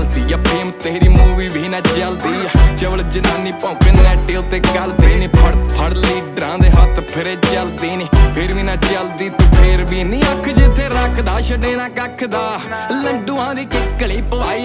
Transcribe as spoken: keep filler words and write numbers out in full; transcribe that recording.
चलती या फेम तेरी मूवी भी ना चलती। चवल जनानी भौंके नैट उत्ते गलदी नी, फड़ फड़ लीडरां दे हत्थ फिरे चलदी नी, फिर भी ना चलदी तू फिर भी नी अख जिथे रखदा छड़े ना कख दा। लंडुआं दी किकली पवाई